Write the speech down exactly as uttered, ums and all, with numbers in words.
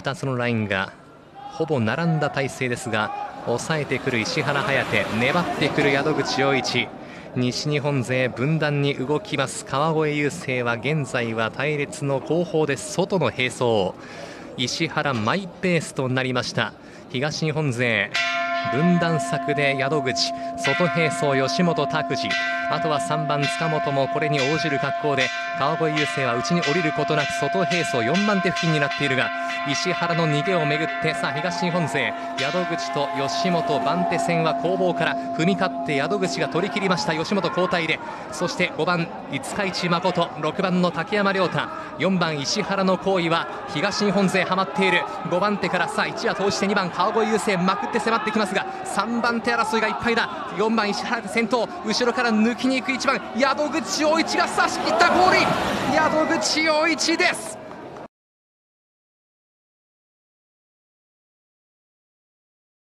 ふたつのラインがほぼ並んだ体勢ですが、抑えてくる石原颯、粘ってくる宿口陽一、西日本勢分断に動きます。川越優勢は現在は隊列の後方です。外の並走、石原マイペースとなりました。東日本勢分断策で宿口、外並走吉本拓司、あとはさんばん塚本もこれに応じる格好で、川越優勢は内に降りることなく外並走よんばん手付近になっているが、石原の逃げをめぐって、さあ東日本勢宿口と吉本、番手戦は攻防から踏み勝って宿口が取り切りました。吉本交代で、そしてごばん五日市誠、ろくばんの竹山亮太、よんばん石原の行為は東日本勢はまっている。ごばん手からさあ一夜投じてにばん川越優勢まくって迫ってきますが、さんばん手争いがいっぱいだ。よんばん石原先頭、後ろから抜きに行くいちばん宿口陽一が差し切ったゴールイン、宿口陽一です。